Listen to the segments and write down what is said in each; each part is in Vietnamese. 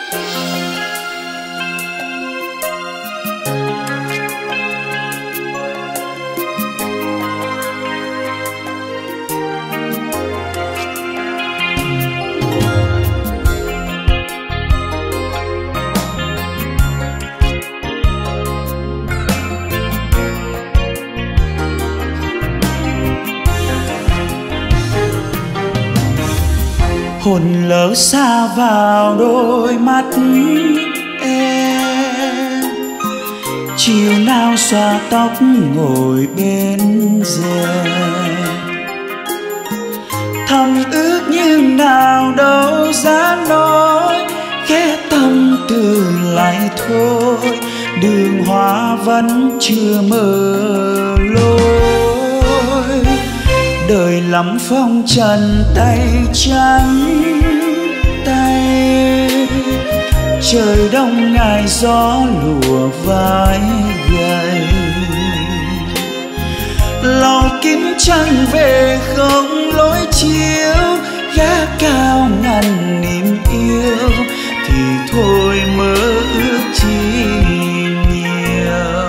Hồn lỡ xa vào đôi mắt em, chiều nào xõa tóc ngồi bên rèm. Thầm ước nhưng nào đâu dám nói, khẽ tâm tư lại thôi, đường hoa vẫn chưa mở lối. Đời lắm phong trần tay trắng tay, trời đông ngài gió lùa vai gầy. Lò kín trăng về không lối chiếu, gác cao ngăn niềm yêu thì thôi mơ ước chi nhiều.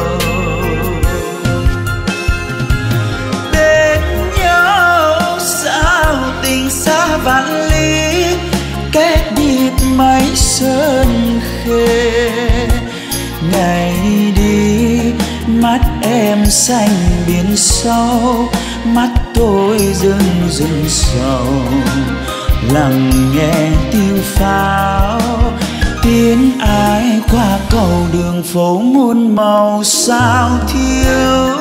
Bên nhau sao tình xa vạn lý, cách biệt mấy sơn khê. Ngày đi mắt em xanh biển sâu, mắt tôi rưng rưng sầu, lắng nghe tiếng pháo tiếng ai qua cầu đường phố muôn màu. Sao thiếu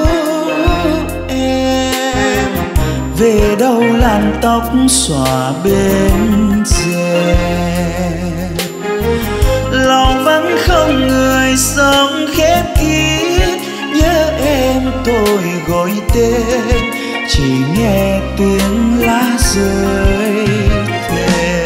em, về đâu làn tóc xõa bên rèm. Lòng vẫn không người sống khép kín, nhớ em tôi gọi tên, chỉ nghe tiếng lá rơi thề.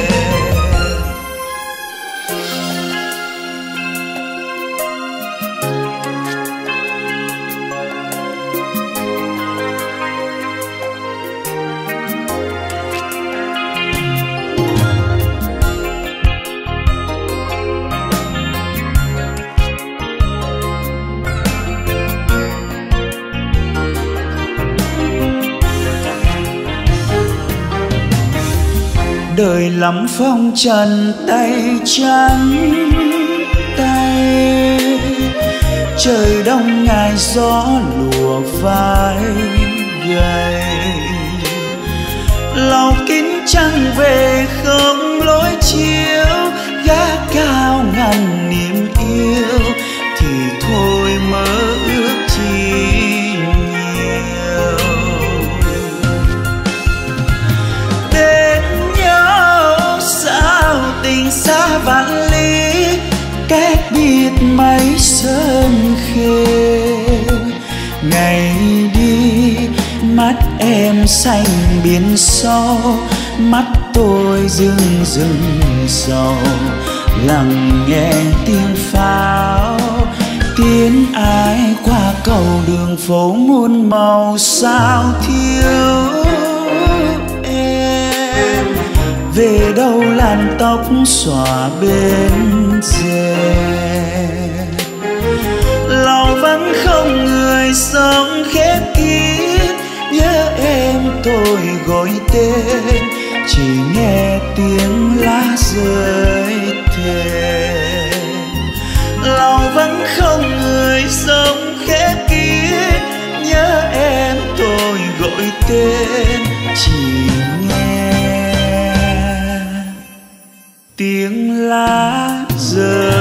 Đời lắm phong trần tay trắng tay, trời đông ngài gió lùa vai gầy. Lầu kín trăng về không lối chiếu, gác cao ngăn niềm yêu thì thôi mơ ước chi nhiều. Tình xa vạn lý, cách biệt mấy sơn khê. Ngày đi mắt em xanh biển sâu, mắt tôi rưng rưng sầu, lắng nghe tiếng pháo tiếng ai qua cầu đường phố muôn màu. Sao thiếu em, về đâu làn tóc xõa bên rèm. Lòng vẫn không người sống khép kín, nhớ em tôi gọi tên, chỉ nghe tiếng lá rơi thề. Lòng vẫn không người sống khép kín, nhớ em tôi gọi tên, chỉ nghe tiếng lá rơi.